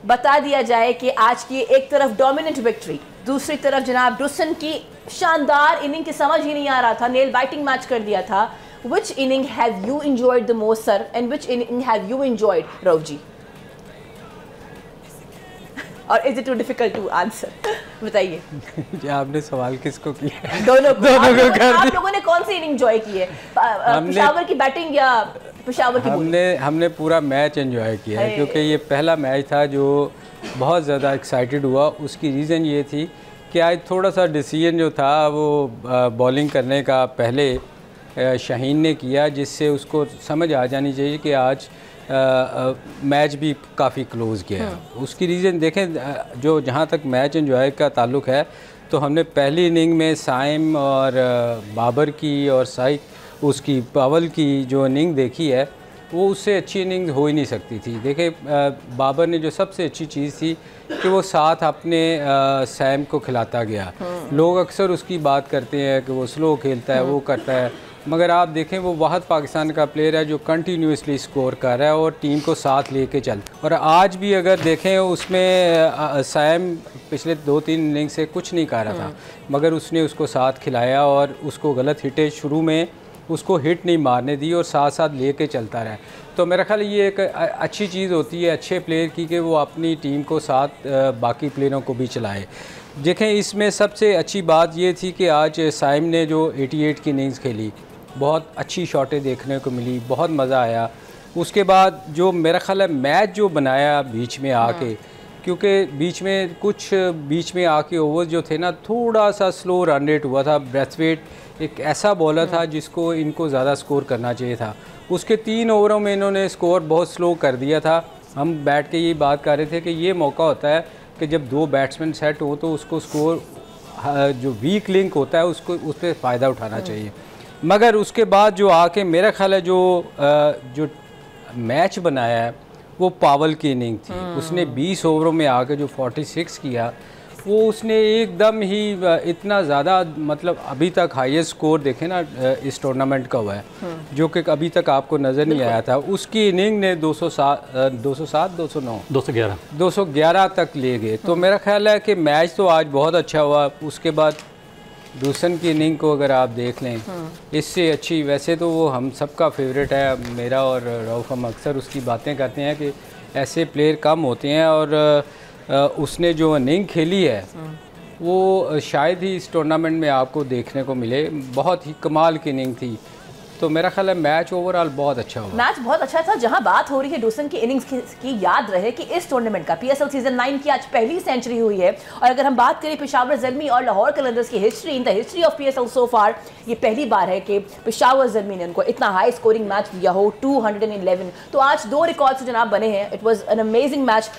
بتا دیا جائے کہ آج کی ایک طرف ڈومیننٹ وکٹری, دوسری طرف جناب ڈوسن کی شاندار اننگ کی سمجھ ہی نہیں آ رہا تھا, نیل بائٹنگ میچ کر دیا تھا. Which inning have you enjoyed the most, sir, and which inning have you enjoyed, Rauf ji? Or is it too difficult to answer? بتائیے. جی آپ نے سوال کس کو کیا؟ دونوں کو آپ لوگوں نے کون سی اننگ انجوائے کی ہے, پشاور کی بیٹنگ یا پشاور کی بولنگ؟ ہم نے پورا میچ انجوائے کیا ہے, کیونکہ یہ پہلا میچ تھا جو بہت زیادہ ایکسائٹڈ ہوا. اس کی ریزن یہ تھی کہ آج تھوڑا سا ڈیسیجن جو تھا وہ بولنگ کرنے کا پہلے شاہین نے کیا, جس سے اس کو سمجھ آ جانی چاہیے کہ آج میچ بھی کافی کلوز کیا ہے. اس کی ریزن دیکھیں, جو جہاں تک میچ انجوائے کا تعلق ہے تو ہم نے پہلی اننگ میں سائم اور بابر کی اور اس کی پاول کی جو اننگ دیکھی ہے وہ اس سے اچھی اننگ ہو ہی نہیں سکتی تھی. دیکھیں بابر نے جو سب سے اچھی چیز تھی کہ وہ ساتھ اپنے سیم کو کھلاتا گیا. لوگ اکثر اس کی بات کرتے ہیں کہ وہ سلو کھیلتا ہے, وہ کرتا ہے, مگر آپ دیکھیں وہ واحد پاکستان کا پلیئر ہے جو کنٹینیوسلی سکور کر رہا ہے اور ٹیم کو ساتھ لے کے چلتا. اور آج بھی اگر دیکھیں اس میں سیم پچھلے 2-3 اننگ سے کچھ نہیں کر رہا تھا, مگر اس نے اس کو ساتھ کھلایا اور اس کو غلط ہٹیں شروع میں اس کو ہٹ نہیں مارنے دی اور ساتھ ساتھ لے کے چلتا رہا. تو میرا خیال یہ ایک اچھی چیز ہوتی ہے اچھے پلیئر کی کہ وہ اپنی ٹیم کو ساتھ باقی پلیئروں کو بھی چلائے. دیکھیں اس میں سب سے اچھی بات یہ تھی کہ آج سائم نے جو 88 کی اننگز کھیلی, بہت اچھی شاٹیں دیکھنے کو ملی, بہت مزہ آیا. اس کے بعد جو میرا خیال ہے میچ جو بنایا بیچ میں آ کے, کیونکہ بیچ میں آ کے اوور جو تھے نا تھوڑا سا سلو رن ریٹ ہوا تھا. بریتھویٹ ایک ایسا بولر تھا جس کو ان کو زیادہ سکور کرنا چاہیے تھا. اس کے 3 اووروں میں انہوں نے سکور بہت سلو کر دیا تھا. ہم بیٹھ کے یہی بات کر رہے تھے کہ یہ موقع ہوتا ہے کہ جب 2 بیٹسمین سیٹ ہوں تو اس کو سکور جو ویک لنک ہوتا ہے اس پہ فائدہ اٹھانا چاہیے. مگر اس کے بعد جو آ کے میرا خیال ہے جو میچ بنایا ہے وہ پاول کی اننگ تھی. اس نے 20 اووروں میں آ کے جو 46 کیا, وہ اس نے ایک دم ہی اتنا زیادہ, مطلب ابھی تک ہائیسٹ سکور دیکھیں نا اس ٹورنامنٹ کا ہوا ہے, جو کہ ابھی تک آپ کو نظر نہیں آیا تھا. اس کی اننگ نے 211 تک لے گئے. تو میرا خیال ہے کہ میچ تو آج بہت اچھا ہوا. اس کے بعد ڈوسن کی اننگ کو اگر آپ دیکھ لیں, اس سے اچھی, ویسے تو وہ ہم سب کا فیوریٹ ہے, میرا اور رؤف, ہم اکثر اس کی باتیں کرتے ہیں کہ ایسے پلیئر کم ہوتے ہیں, اور اس نے جو اننگ کھیلی ہے وہ شاید ہی اس ٹورنامنٹ میں آپ کو دیکھنے کو ملے. بہت ہی کمال کی اننگ تھی. تو میرا خیال ہے میچ اوورآل بہت اچھا ہوا. میچ بہت اچھا تھا. جہاں بات ہو رہی ہے ڈوسن کی اننگز کی, یاد رہے کہ اس ٹورنامنٹ کا PSL سیزن 9 کی آج پہلی سینچری ہوئی ہے. اور اگر ہم بات کریں پشاور زلمی اور لاہور قلندرز کی history, in the history of PSL so far, یہ پہلی بار ہے کہ پشاور زلمی نے ان کو اتنا ہائی اسکورنگ میچ دیا ہو, 211. تو آج 2 ریکارڈز جناب بنے ہیں. It was an amazing match.